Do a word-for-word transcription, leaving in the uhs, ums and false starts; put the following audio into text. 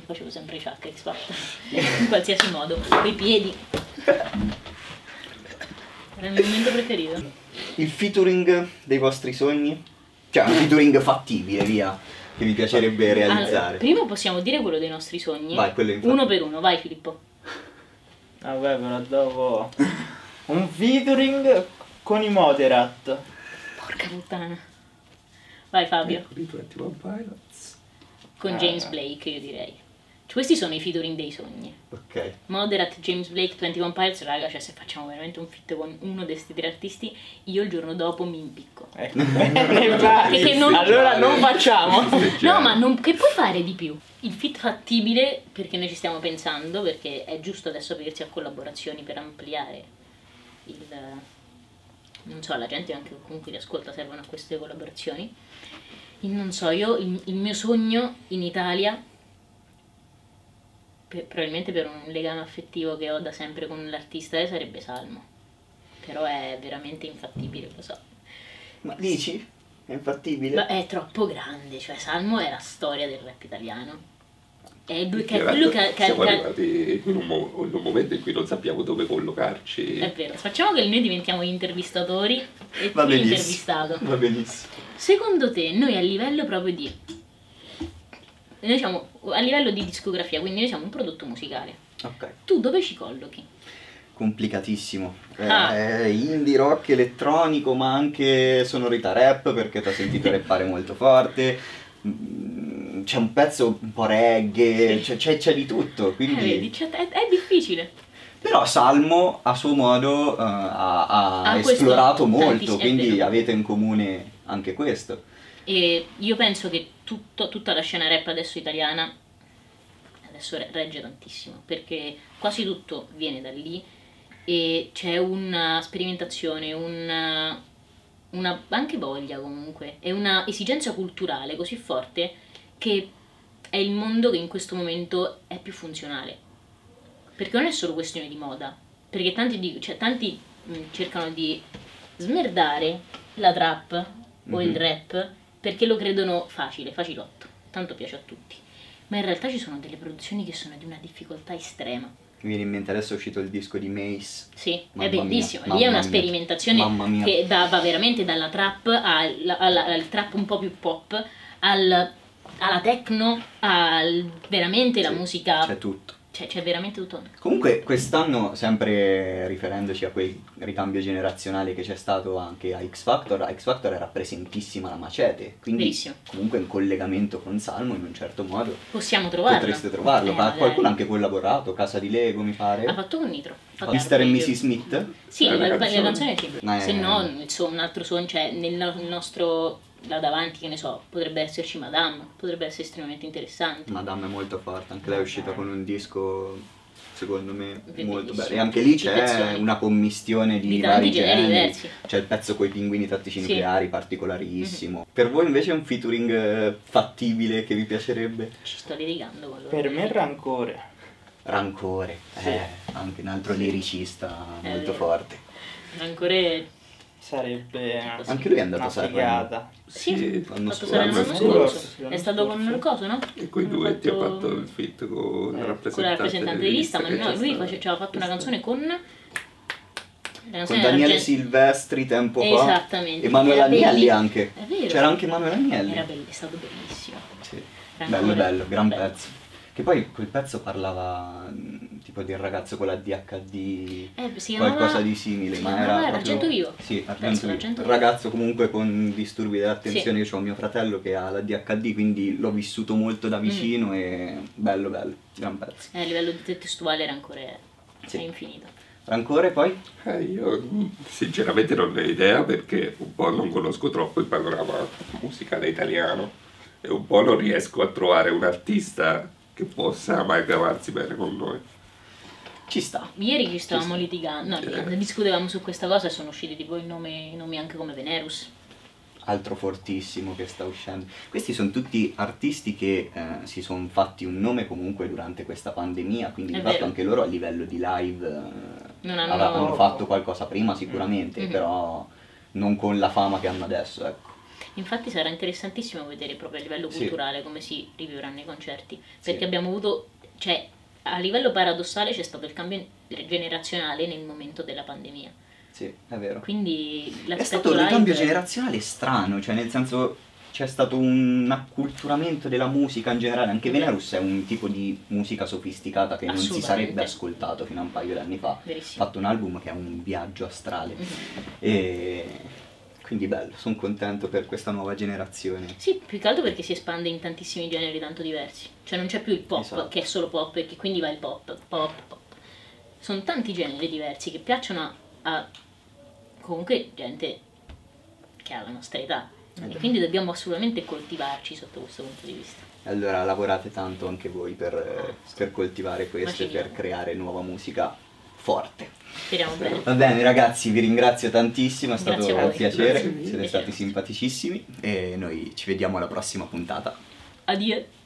facevo sempre i ciak X Factor, in qualsiasi modo, coi piedi. Era il mio momento preferito. Il featuring dei vostri sogni? Cioè un featuring fattibile, via, che vi piacerebbe realizzare. Allora, prima possiamo dire quello dei nostri sogni. Vai, quello infatti. Uno per uno, vai Filippo. Vabbè, però dopo... un featuring con i Moderat. Porca puttana. Vai Fabio. Ecco, di ventuno Pilots. Con James Blake, io direi. Cioè, questi sono i featuring dei sogni. Ok. Moderat, James Blake, ventuno Pilots, raga, cioè se facciamo veramente un feat con uno di questi tre artisti, io il giorno dopo mi impicco. Ecco. Perché non... Allora non facciamo. No, ma non... che puoi fare di più? Il feat fattibile, perché noi ci stiamo pensando, perché è giusto adesso aprirsi a collaborazioni per ampliare il... non so, la gente anche comunque li ascolta, servono a queste collaborazioni. Il, non so, io, il, il mio sogno in Italia, per, probabilmente per un legame affettivo che ho da sempre con l'artista, sarebbe Salmo. Però è veramente infattibile, lo so. Ma dici? È infattibile? Ma è troppo grande, cioè Salmo è la storia del rap italiano. È lui che, Chiaramente lui che, che, siamo che arrivati in un, mo- in un momento in cui non sappiamo dove collocarci. è vero, facciamo che noi diventiamo gli intervistatori e Va tu benissimo. intervistato. Va benissimo. Secondo te, noi a livello proprio di... Noi siamo a livello di discografia, quindi noi siamo un prodotto musicale. Ok. Tu dove ci collochi? Complicatissimo. Ah. Eh, indie rock elettronico, ma anche sonorità rap, perché ti ho sentito rappare molto forte. Mm, C'è un pezzo un po' reggae, c'è, c'è, c'è di tutto. Eh, Quindi... vedi, cioè, è, è difficile. Però Salmo a suo modo eh, ha, ha Ah, questo esplorato molto, tantissimo, è quindi vero. avete in comune anche questo. E io penso che tutto- tutta la scena rap adesso italiana adesso re- regge tantissimo, perché quasi tutto viene da lì e c'è una sperimentazione, una, una anche voglia comunque, e una esigenza culturale così forte che è il mondo che in questo momento è più funzionale. Perché non è solo questione di moda, perché tanti, di- cioè, tanti mh, cercano di smerdare la trap o il Mhm. rap perché lo credono facile, facilotto, tanto piace a tutti. Ma in realtà ci sono delle produzioni che sono di una difficoltà estrema. Mi viene in mente adesso è uscito il disco di Mace. Sì, Mamma è mia, bellissimo. Lì mamma è una mia. sperimentazione Mamma mia. che da- va veramente dalla trap al, al- al trap un po' più pop, al- alla techno, al veramente la Sì, musica. C'è tutto. Cioè, c'è veramente tutto. Comunque quest'anno, sempre riferendoci a quel ricambio generazionale che c'è stato anche a X Factor, a X Factor era presentissima la Macete, quindi Verissimo. comunque in collegamento con Salmo in un certo modo Possiamo trovarlo. potreste trovarlo. Eh, Ma magari. qualcuno ha anche collaborato, Casa di Lego mi pare, Ha fatto con Nitro. Ha fatto mister e Arpeggio. missus Smith. Sì, Eh, la, la la canzone. canzone sì. Eh. Se no, il suo- un altro suono, cioè nel, no- nel nostro là davanti, che ne so, potrebbe esserci Madame, potrebbe essere estremamente interessante. Madame è molto forte, anche lei è uscita con un disco secondo me Bellissimo. molto bello, e anche lì Di c'è pezzoni. una commistione di, Di tanti vari generi generi. diversi. C'è il pezzo con i pinguini tattici Sì. Mhm. nucleari particolarissimo. Per voi invece è un featuring eh, fattibile che vi piacerebbe? Ci sto litigando con loro. Per me rancore. Rancore, Sì. eh, anche un altro liricista È molto vero. forte. Ancora. Sarebbe Anche lui è andato a una Sanremo. figata. Sì, Sì, ha l'anno fatto scorso. Sanremo l'anno L'anno scorso. scorso. È stato con il coso, no? E con i Ha duetti ha fatto- fatto il feat con la Eh, rappresentante, Con la rappresentante di lista, ma che no, c'è lui stata. face- ci aveva fatto una canzone con. La Con canzone Daniele era Gen- Silvestri tempo fa. Esattamente. Emanuele Era Agnelli belli- anche. È vero. C'era anche Emanuele Agnelli. Era bello, è stato bellissimo. Sì. Rancore. Bello bello, gran Bello. pezzo. Che poi quel pezzo parlava mh, tipo del ragazzo con l'A D H D, Eh, si chiamava- qualcosa di simile, si ma chiamava era proprio... Argento Vivo. Sì, Penso, Argento Vivo. Argento Un Vivo. ragazzo comunque con disturbi dell'attenzione, io ho mio fratello che ha l'A D H D, quindi l'ho vissuto molto Mm. da vicino e bello bello, gran pezzo. Eh, a livello di testuale era ancora Sì. è infinito. Rancore poi? Eh, io mh, sinceramente non ne ho idea perché un po' non conosco troppo il panorama musicale italiano e un po' non riesco a trovare un artista che possa amalgamarsi bene con noi. Ci sta. Ieri ci stavamo litigando, no, Eh. discutevamo su questa cosa e sono usciti tipo i nomi, i nomi anche come Venerus. Altro fortissimo che sta uscendo. Questi sono tutti artisti che eh, si sono fatti un nome comunque durante questa pandemia, quindi È di fatto vero. anche loro a livello di live eh, Non hanno- avranno fatto qualcosa prima sicuramente, Mhm. però non con la fama che hanno adesso, ecco. Infatti sarà interessantissimo vedere proprio a livello Sì. culturale come si rivivranno i concerti, perché Sì. abbiamo avuto, cioè a livello paradossale c'è stato il cambio generazionale nel momento della pandemia, Sì, è vero. quindi È l'aspetto stato un live ricambio generazionale strano, cioè nel senso c'è stato un acculturamento della musica in generale, anche Venerus è un tipo di musica sofisticata che non si Assolutamente. sarebbe ascoltato fino a un paio di anni fa. Ha Verissimo. fatto un album che è un viaggio astrale Mhm. e quindi bello, sono contento per questa nuova generazione. Sì, più che altro perché si espande in tantissimi generi tanto diversi. Cioè non c'è più il pop, Esatto. che è solo pop, e che quindi va il pop, pop, pop. Sono tanti generi diversi che piacciono a, a comunque gente che ha la nostra età. E quindi dobbiamo assolutamente coltivarci sotto questo punto di vista. Allora lavorate tanto anche voi per, eh, per coltivare questo e ci per vediamo. creare nuova musica forte. Speriamo bene. Va bene ragazzi, vi ringrazio tantissimo, è stato Grazie a un voi. piacere, Grazie mille. siete stati simpaticissimi e noi ci vediamo alla prossima puntata. Addio.